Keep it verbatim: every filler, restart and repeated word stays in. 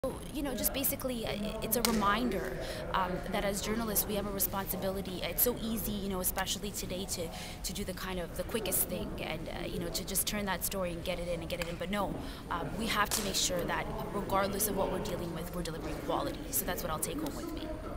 You know, just basically, uh, it's a reminder um, that as journalists we have a responsibility. It's so easy, you know, especially today, to to do the kind of the quickest thing, and uh, you know, to just turn that story and get it in and get it in. But no, um, we have to make sure that regardless of what we're dealing with, we're delivering quality. So that's what I'll take home with me.